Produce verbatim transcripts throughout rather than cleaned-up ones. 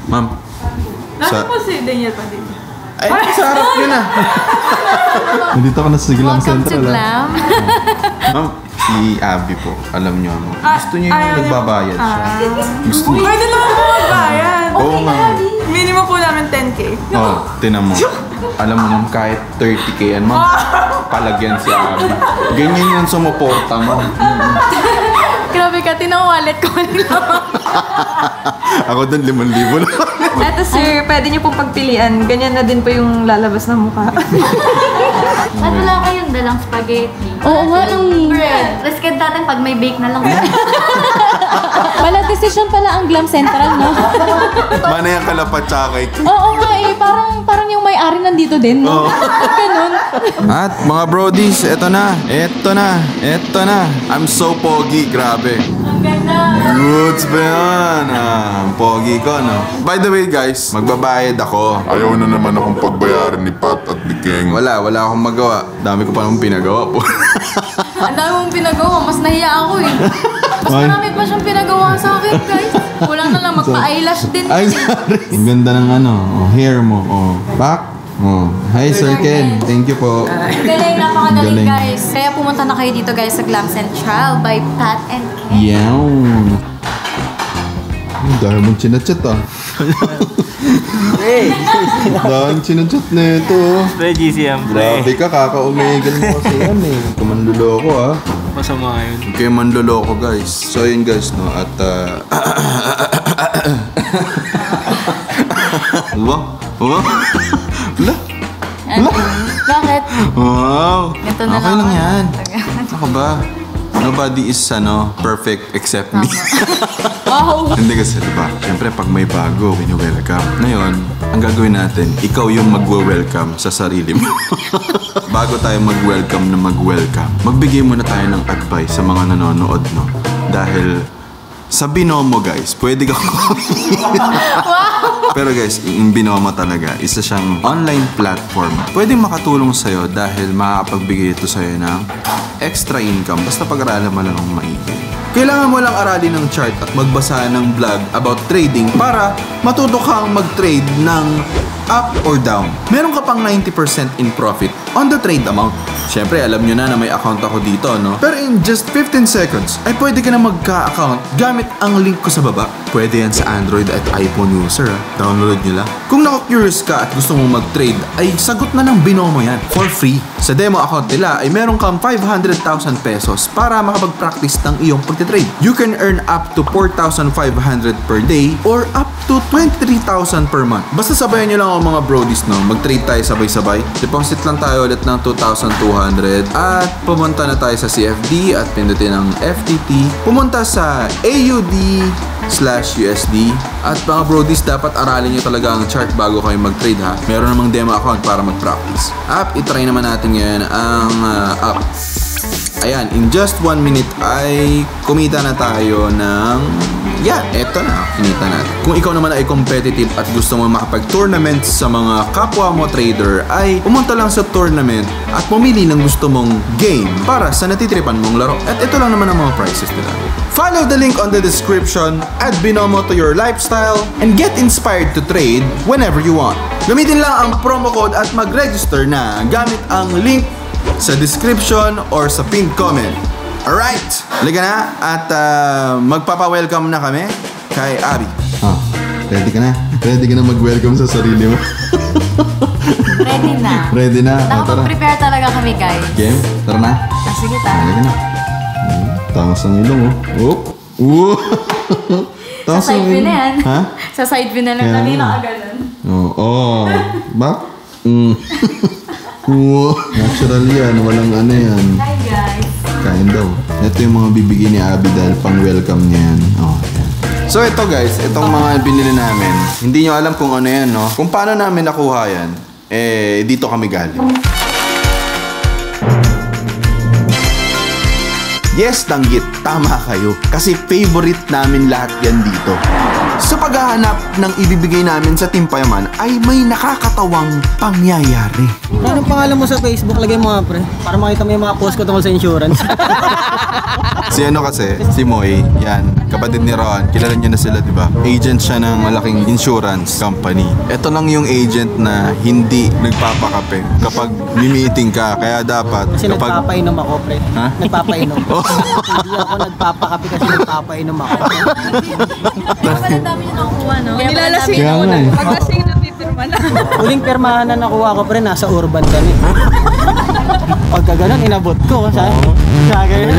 Ma'am. Nasa po si Daniel pa din. Ay, sa harap yun ah. Nandito ka na sa Glam Central. Welcome to Glam. Ma'am, si Abby po, alam niyo ano. Gusto niyo yung nagbabayad siya. Gusto niyo. Pwede naman po magbayad. Oo nga. Minimum po namin ten K. Oo, tinan mo. Alam mo naman kahit thirty K yan, ma'am. Palagyan si Abby. Ganyan yung sumuporta mo. Grabe ka, tinawalet ko nila. Ako doon, limang libo na. Eto sir, pwede niyo pong pagpilian. Ganyan na din po yung lalabas ng mukha. At wala kayong dalang spaghetti. Oo nga, nung... Bread. Risket natin pag may bake na lang. Wala decision pala ang Glam Central, no? Mana yung kalapat tsaka kay... Oo nga eh, parang, parang yung may-ari nandito din, no? Ganun. At mga brodies, eto na, eto na, eto na. I'm so pogi, grabe. Ang ganda. Goods ba yan? Ah, ang pogi ko, no? By the way, guys, magbabayad ako. Ayaw na naman akong pagbayaran ni Pat at ni King. Wala, wala akong magawa. Dami ko pa namang pinagawa po. Ang dami mong pinagawa, mas nahiya ako eh. Mas marami pa siyang pinagawa sa akin, guys. Kulang na lang, magpa-eyelash din. Ay, sorry. Ang ganda ng ano, oh, hair mo, oh. Back. Oh. Hi, Sir Ken. Thank you po. Galing, napakagaling, Galing. guys. Kaya pumunta na kayo dito, guys, sa Glam Central by Pat and Ken. Yawn. Dahil mong chinachat ah. Hey! Dahil chinachat na ito. Pre, G C M, pre. Grabe ka, kaka-umegal mo kasi yan eh. Kumanluloko ah. Masama yun. Okay, manluloko guys. So yun guys, no, at uh... wow, wow. Wala. Wala. Bakit? Wow. Ito na Okay lang. lang yan. Ako ba? Nobody is ano, perfect except me. Wow. Hindi kasi diba, siyempre pag may bago, wini-welcome. Ngayon, ang gagawin natin, ikaw yung mag-welcome sa sarili mo. Bago tayo mag-welcome na mag-welcome, magbigay muna tayo ng advice sa mga nanonood, no? Dahil sa Binomo, guys, pwede kang wow! Pero guys, yung Binomo talaga, isa siyang online platform. Pwedeng makatulong sa'yo dahil makakapagbigay ito sa'yo ng extra income basta pag-aralan mo lang ng maigi. Kailangan mo lang aralin ng chart at magbasa ng blog about trading para matuto kang mag-trade ng up or down. Meron ka pang ninety percent in profit on the trade amount. Siyempre, alam nyo na na may account ako dito, no? Pero in just fifteen seconds, ay pwede ka na magka-account gamit ang link ko sa baba. Pwede yan sa Android at iPhone user, ha? Download nyo lang. Kung naka-curious ka at gusto mo mag-trade, ay sagot na ng Binomo yan for free. Sa demo account nila, ay meron kang five hundred thousand pesos para makapag-practice ng iyong pag-trade. You can earn up to four thousand five hundred per day or up to twenty-three thousand per month. Basta sabayan nyo lang ang mga brodies, no? Mag-trade tayo sabay-sabay. Deposit lang tayo ulit ng two thousand two hundred at pumunta na tayo sa C F D at pindutin ang F T T. Pumunta sa A U D slash U S D at mga brodies, dapat aralin nyo talaga ang chart bago kayo mag-trade, ha. Meron namang demo account para mag-practice. App, itry naman natin ngayon ang uh, app. Ayan, in just one minute ay kumita na tayo ng... Yeah, eto na, kinita natin. Kung ikaw naman ay competitive at gusto mo makapag-tournament sa mga kapwa mo trader, ay pumunta lang sa tournament at pumili ng gusto mong game para sa natitripan mong laro. At ito lang naman ang mga prizes nila. Follow the link on the description, add Binomo to your lifestyle, and get inspired to trade whenever you want. Gamitin lang ang promo code at mag-register na gamit ang link sa description or sa pinned comment. Alright! Halika na at uh, magpapa-welcome na kami kay Abby. Oh, ready ka na? Ready ka na mag-welcome sa sarili mo? Ready na. Ready na? Nakapag-prepare talaga kami, guys. Game? Tara na. Ah, sige, tara. Halika na. Tangos ang ilong, oh. Oh! Oh! Sa side view na yan. Ha? Sa side view na lang kami, nakagalan. Oo. Oh, back? Mm. Oo. Natural yan. Walang ano yan. Hi, guys. Kain daw. Ito yung mga bibigyan ni Abby dahil pang-welcome niya yan. Oh, yan. So ito guys, itong mga binili namin, hindi nyo alam kung ano yan, no? Kung paano namin nakuha yan, eh, dito kami galing. Yes, danggit. Tama kayo. Kasi favorite namin lahat yan dito. Sa paghahanap ng ibibigay namin sa Teampayaman ay may nakakatawang pangyayari. Anong pangalan mo sa Facebook? Lagay mo nga, pre. Para makita mo yung mga post ko tungkol sa insurance. Si ano kasi, si Moy, yan, kapatid ni Ron. Kilala niyo na sila, di ba? Agent siya ng malaking insurance company. Ito lang yung agent na hindi nagpapakape kapag mi-meeting ka. Kaya dapat Kasi kapag... nagpapainom ako, pre. Ha? Nagpapainom. Hindi ako nagpapakape kasi nagpapainom ako. Kaya pala dami niyo nakukuha, no? Kaya pala dami Nilalasing niyo ako nga na. eh. Paglasing na pipirma na. Huling permahan na nakuha ko, pre, nasa urban kami. Pagka ganun, inabot ko. Sa akin.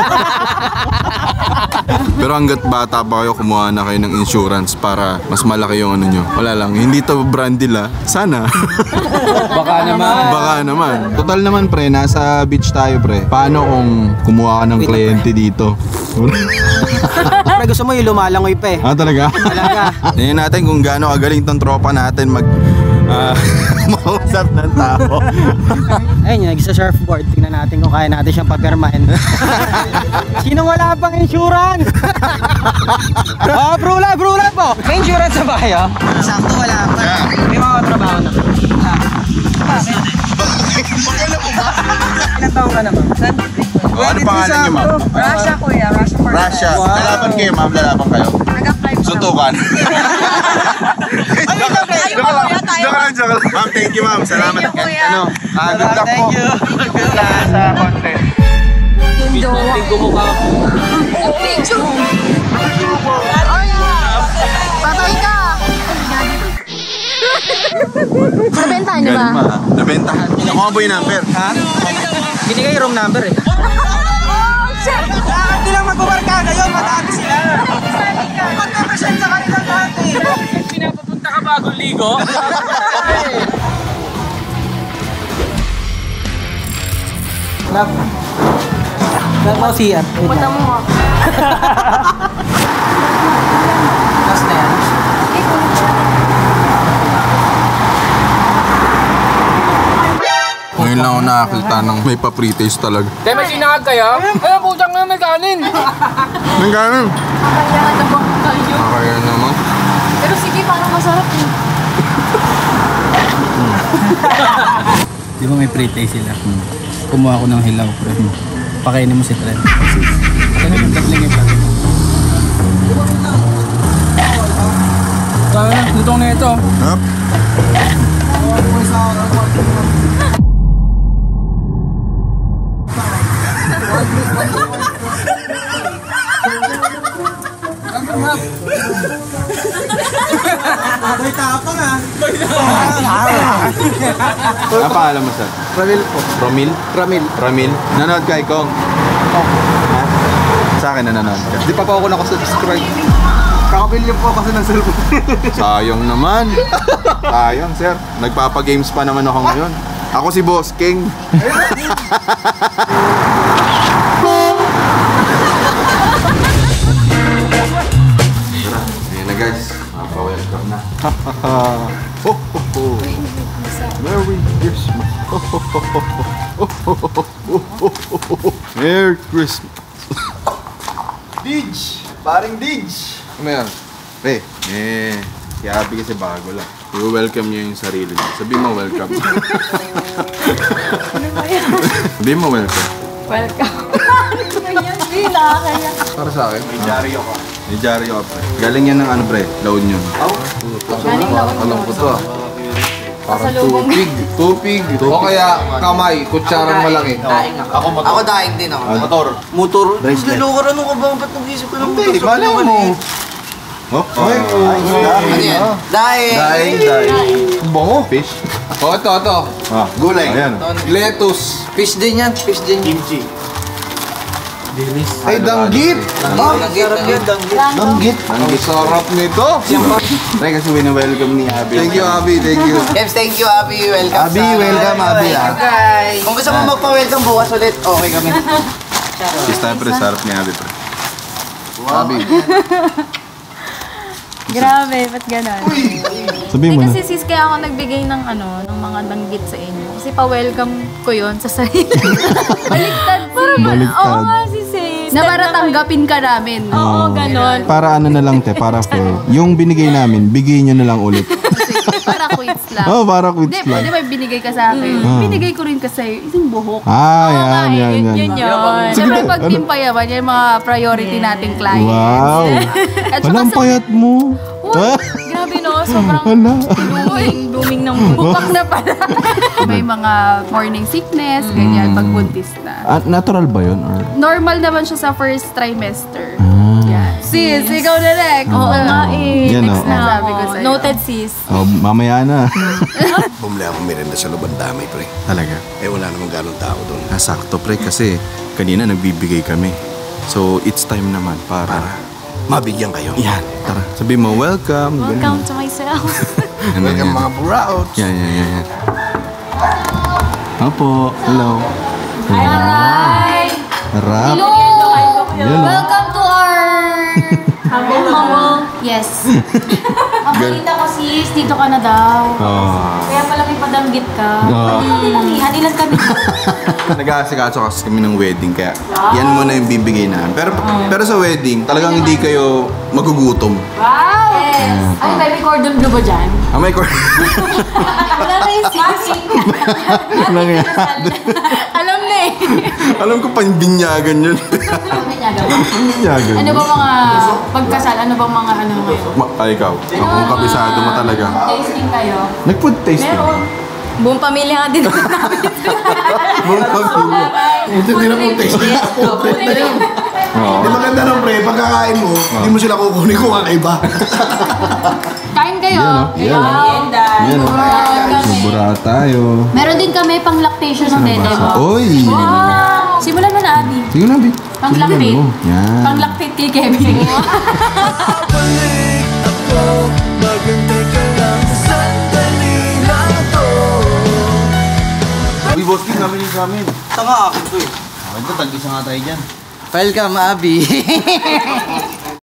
Pero hanggat bata pa kayo, kumuha na kayo ng insurance para mas malaki yung ano nyo. Wala lang, hindi to brand deal ah. Sana. Baka naman. Baka naman. Total naman pre, nasa beach tayo pre. Paano kung kumuha ka ng kliyente dito? Pre, gusto mo yung lumalangoy pa eh. Ah, talaga? Talaga. Tingnan natin kung gaano kagaling tong tropa natin mag... Uh, mausap ng tao. Ayun, yung nagsa-surfboard. Tingnan natin kung kaya natin siyang papirmahin. Sinong wala pang insurance? Ah, brula, brula po. May insurance sa bahay, oh? Sakto, wala pa. May mga trabaho na. Ilang taong ka na, ma'am? Oh, ano pangalan niyo, ma'am? Russia, kuya. Russia for Russia. Wow. Lalaban kayo, ma'am. Lalaban kayo. Nag-apply po. Suntukan. Ayun lang, pre. Ayun lang, kuya. Tayo. Joke lang, joke lang. Ma'am, thank you, ma'am. Salamat. Thank you, kuya. Ano? Ah, good luck po. Sa content. Patay ka! Nabentahan niyo ba? Galing ma. Nabentahan. Nakuha ba yung number? Ha? Binigay yung room number eh. Bakit nilang magbabarka kayo? Matami sila. Magka-present sa kanilang lahat eh. Pinapapunta ka bagong ligo? Love. Love mo si At. Punta mo mo. Last na yan. Ngayon lang ako nakakita ng may pa-pre-taste talaga. Dahil may sinangag kayo? Eh, putang na may kanin. May gano'n. Kaya ka nabang tayo. Kaya naman. Pero sige, parang masarap eh. Di ba may pre-taste sila? Hmm. Kumuha ko ng hilaw, pre. Hmm. Pakainin mo si Tren. Kaya yung tatling yung pati. Kaya na, lutong na ito. Yup. May tapang ah. Ano pangalan mo, sir? Ramil po. Romil? Ramil. Ramil? Nanood ka, Ikong? Ha? Sa akin nanonood ka. Di pa pa ako nakasubscribe. Kakabili po kasi ng cellphone. Sayang naman. Sayang, sir. Nagpapa-games pa naman ako ngayon. Ako si Boss King. Ayan na guys. Mapa-welcome na. Ho, ho, ho. Merry Christmas. Ho, ho, ho, ho. Ho, ho, ho, ho, ho, ho. Merry Christmas. Dij! Paring Dij! Ano yan? Pre, eh, si Abby kasi bago lang. I-welcome niya yung sarili niya. Sabihin mo welcome. Sabihin mo welcome. Welcome. Hindi, nakakaya. Para sa akin. May dyaryo ka. May dyaryo ka, pre. Galing yan ng ano, pre? La Union. Galing na Alam ko to ah. Parang Pasalubong. tupig. Tupig. O kaya kamay, kutsarang malaki. Ako motor. Ako daing din ako. Motor. Motor. Niloko rin ka ba? Ba't nag-isip ka ng Hindi, malay mo. Oh, ay, Ano yan? Daing. Daing, daing. Bango. Fish. O, ito, ito. Ah, Gulay. Ayan. Lettuce. Fish din yan. Fish din. Kimchi. Ay, danggit. Ah, danggit. Danggit. Danggit. Ang sarap nito. Pre, kasi wini-welcome ni Abby. Thank you, Abby. Thank you. Yes, thank you, Abby. Welcome Abby, sa- welcome, Abby. ah. Guys. Kung gusto mo magpa-welcome bukas ulit, okay kami. This time, pre, sarap ni Abby, pre. Abby. Grabe, ba't ganon? Sabihin mo Hindi na. kasi sis, kaya ako nagbigay ng ano, ng mga danggit sa inyo. Kasi pa-welcome ko yon sa sarili. Baliktad sis. Baliktad. Oo nga sis eh. Na para tanggapin ka namin. Oo, ganon. Para ano na lang, te, para fair. Yung binigay namin, bigay nyo na lang ulit. Para quits lang. Oh, para quits Hindi, lang. pwede may binigay ka sa akin. Ah. Binigay ko rin kasi isang buhok. Ah, Oo nga, yan, eh, yan, yan. Yun yun. Siyempre pag Teampayaman, yan yung mga priority nating clients. Wow. At saka Walang sa- payat mo. What? Grabe no, sobrang Hala. blooming, blooming ng bupak na pala. May mga morning sickness, ganyan, pag buntis na. Ah, natural ba yun? Or? Normal naman siya sa first trimester. Ah. Yan. Sis, ikaw na next. Oo nga eh. Yan, Next oh. na Sabi ko ako. sa'yo. Noted sis. Oh, mamaya na. Bumili ako merenda sa loob, ang dami, pre. Talaga. Eh, wala namang ganong tao doon. Ah, sakto pre kasi kanina nagbibigay kami. So, it's time naman para... Mabigyan kayo. Yan, tara. Sabi mo, welcome. Welcome to myself. Ano Welcome yan? mga burawts. Yan, yan, yan, yan. Opo, hello. Hi! Harap. Hello! Yan, oh. Welcome to our... Humble. Yes. Ang balita ko sis, dito ka na daw. Oh. Kaya pala may padanggit ka. Oh. Hanihan ilan kami. Nag-aasikaso kasi kami ng wedding kaya yan muna yung bibigay namin. Pero, pero sa wedding, talagang hindi kayo magugutom. Wow! Yes. Ay, may cordon bleu ba dyan? Ah, may cor... Wala na yung sis. Nangyari. Alam na eh. Alam ko pambinyagan yun. Binyagan. Ano ba mga pagkasal? Ano bang mga ano ngayon? Ma- Ay, ikaw. Kung kabisado mo talaga. Tasting kayo? Nag-food tasting. Meron. Buong pamilya nga din namin. Buong pamilya. Ito din ang taste na corporate na yun. Oo. Di maganda nung pre, pagkakain mo, hindi mo sila kukunin kung kakaiba. Kain kayo. Yan, oh. Yan, oh. Sobra tayo. Meron din kami pang lactation ng dede mo. Oy! Wow! Simulan mo na, Abi. Sige na, Bi. Pang Simulan lactate. mo. Yan. Pang lactate kay Kevin. Uy, boss, king namin yung kamin. Ito nga akin to eh. Ito, tag-isa nga tayo dyan. Welcome, Abby.